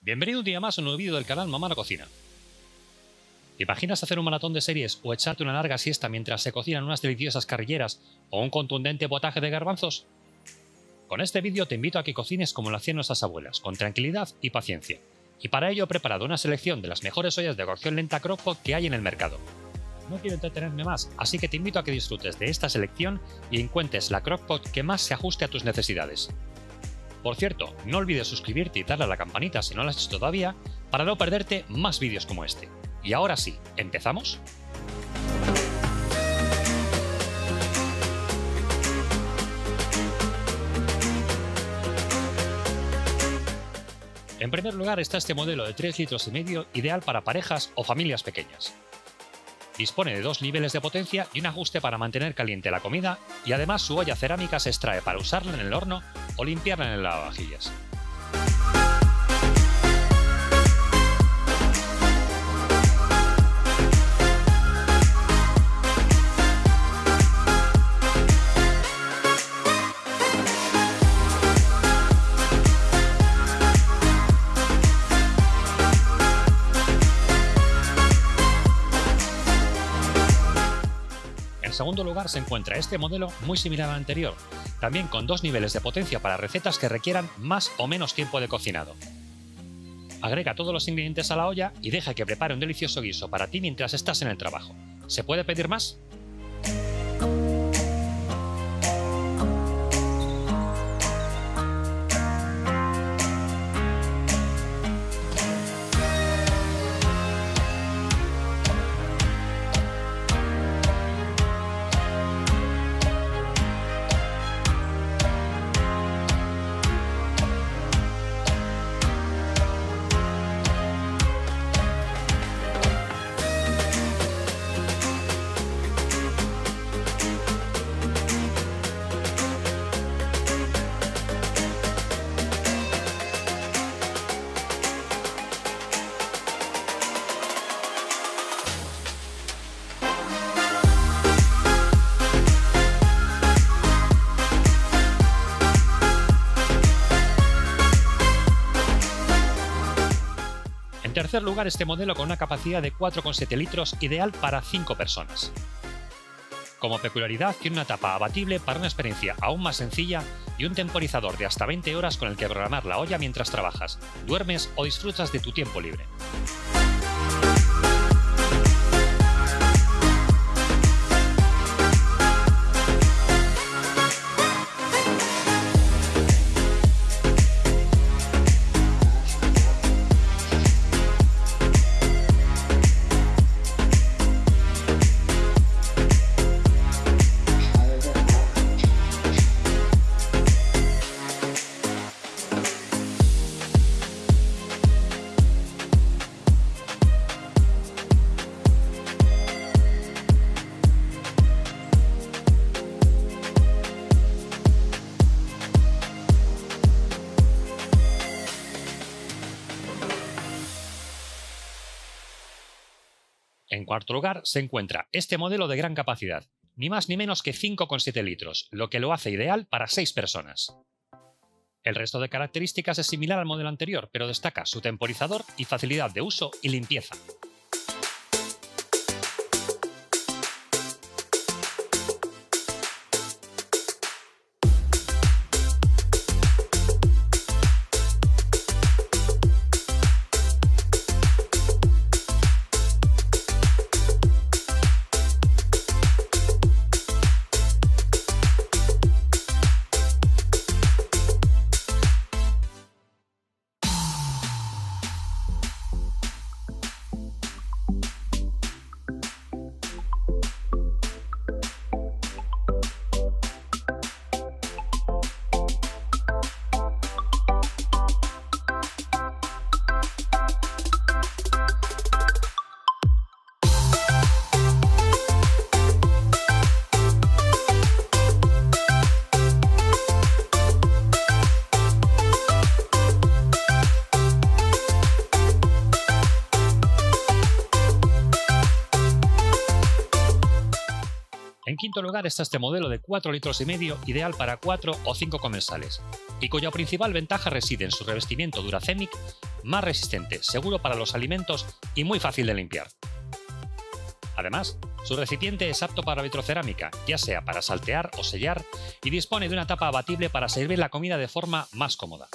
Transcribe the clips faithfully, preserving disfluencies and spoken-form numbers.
Bienvenido un día más a un nuevo vídeo del canal Mamá no Cocina. ¿Te imaginas hacer un maratón de series o echarte una larga siesta mientras se cocinan unas deliciosas carrilleras o un contundente potaje de garbanzos? Con este vídeo te invito a que cocines como lo hacían nuestras abuelas, con tranquilidad y paciencia. Y para ello he preparado una selección de las mejores ollas de cocción lenta Crock-Pot que hay en el mercado. No quiero entretenerme más, así que te invito a que disfrutes de esta selección y encuentres la Crock-Pot que más se ajuste a tus necesidades. Por cierto, no olvides suscribirte y darle a la campanita si no lo has hecho todavía, para no perderte más vídeos como este. Y ahora sí, ¿empezamos? En primer lugar está este modelo de tres litros y medio ideal para parejas o familias pequeñas. Dispone de dos niveles de potencia y un ajuste para mantener caliente la comida, y además su olla cerámica se extrae para usarla en el horno o limpiarla en el lavavajillas. En segundo lugar se encuentra este modelo muy similar al anterior, también con dos niveles de potencia para recetas que requieran más o menos tiempo de cocinado. Agrega todos los ingredientes a la olla y deja que prepare un delicioso guiso para ti mientras estás en el trabajo. ¿Se puede pedir más? En tercer lugar, este modelo con una capacidad de cuatro coma siete litros ideal para cinco personas. Como peculiaridad, tiene una tapa abatible para una experiencia aún más sencilla y un temporizador de hasta veinte horas con el que programar la olla mientras trabajas, duermes o disfrutas de tu tiempo libre. En cuarto lugar se encuentra este modelo de gran capacidad, ni más ni menos que cinco coma siete litros, lo que lo hace ideal para seis personas. El resto de características es similar al modelo anterior, pero destaca su temporizador y facilidad de uso y limpieza. En quinto lugar está este modelo de cuatro litros y medio ideal para cuatro o cinco comensales, y cuya principal ventaja reside en su revestimiento Duracemic más resistente, seguro para los alimentos y muy fácil de limpiar. Además, su recipiente es apto para vitrocerámica, ya sea para saltear o sellar, y dispone de una tapa abatible para servir la comida de forma más cómoda.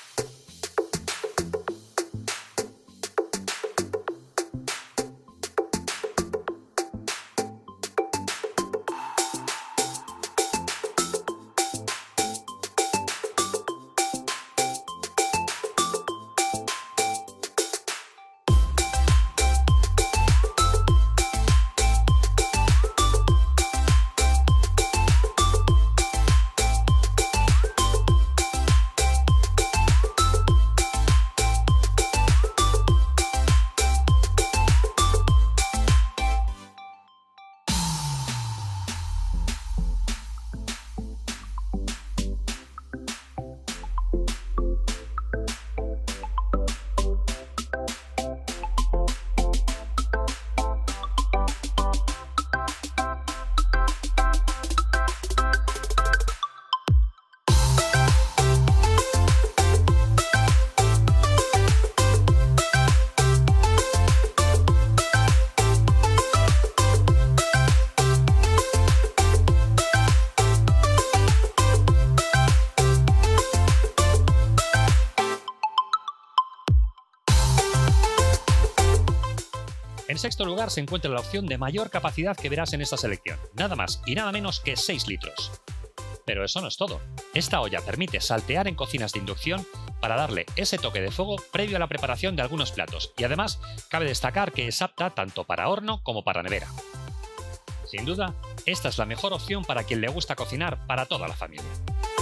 En sexto lugar se encuentra la opción de mayor capacidad que verás en esta selección, nada más y nada menos que seis litros. Pero eso no es todo. Esta olla permite saltear en cocinas de inducción para darle ese toque de fuego previo a la preparación de algunos platos, y además cabe destacar que es apta tanto para horno como para nevera. Sin duda, esta es la mejor opción para quien le gusta cocinar para toda la familia.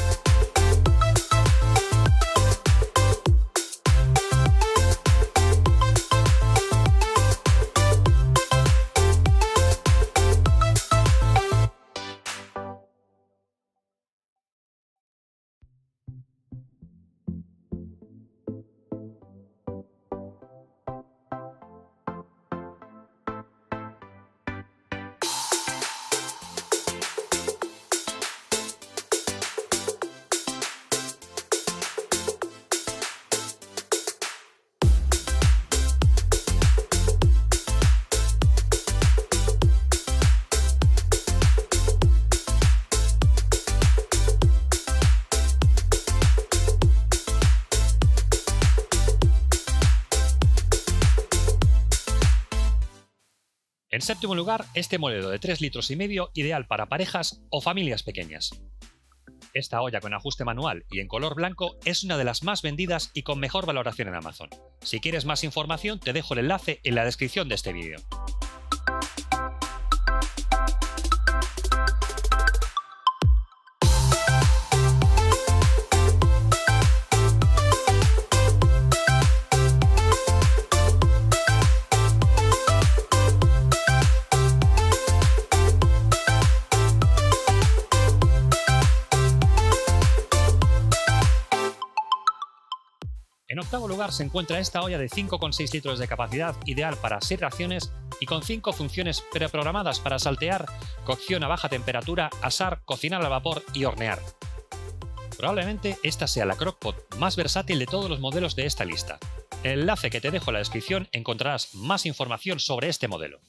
En séptimo lugar, este modelo de tres litros y medio ideal para parejas o familias pequeñas. Esta olla con ajuste manual y en color blanco es una de las más vendidas y con mejor valoración en Amazon. Si quieres más información, te dejo el enlace en la descripción de este vídeo. En octavo lugar se encuentra esta olla de cinco coma seis litros de capacidad, ideal para seis raciones y con cinco funciones preprogramadas para saltear, cocción a baja temperatura, asar, cocinar al vapor y hornear. Probablemente esta sea la crockpot más versátil de todos los modelos de esta lista. En el enlace que te dejo en la descripción encontrarás más información sobre este modelo.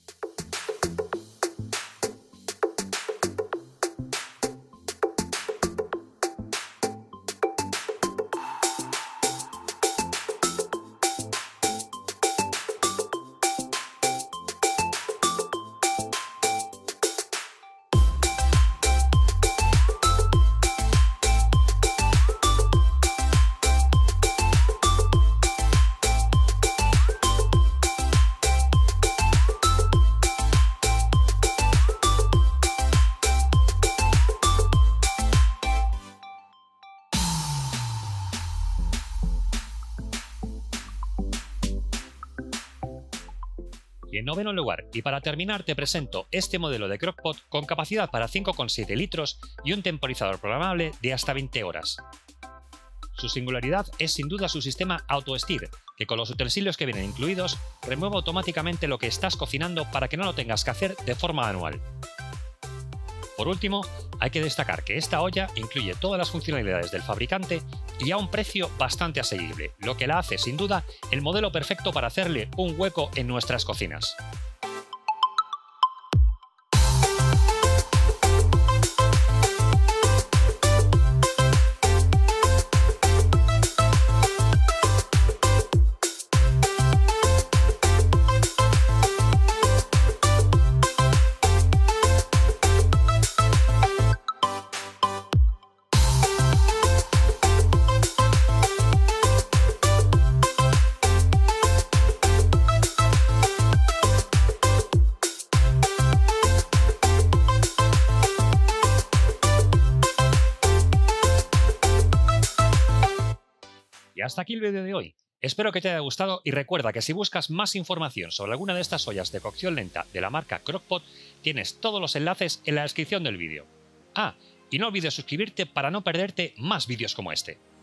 Y en noveno lugar, y para terminar, te presento este modelo de crockpot con capacidad para cinco coma siete litros y un temporizador programable de hasta veinte horas. Su singularidad es sin duda su sistema auto-stir, que con los utensilios que vienen incluidos remueve automáticamente lo que estás cocinando para que no lo tengas que hacer de forma manual. Por último, hay que destacar que esta olla incluye todas las funcionalidades del fabricante y a un precio bastante asequible, lo que la hace sin duda el modelo perfecto para hacerle un hueco en nuestras cocinas. Y hasta aquí el vídeo de hoy. Espero que te haya gustado y recuerda que si buscas más información sobre alguna de estas ollas de cocción lenta de la marca Crock-Pot, tienes todos los enlaces en la descripción del vídeo. Ah, y no olvides suscribirte para no perderte más vídeos como este.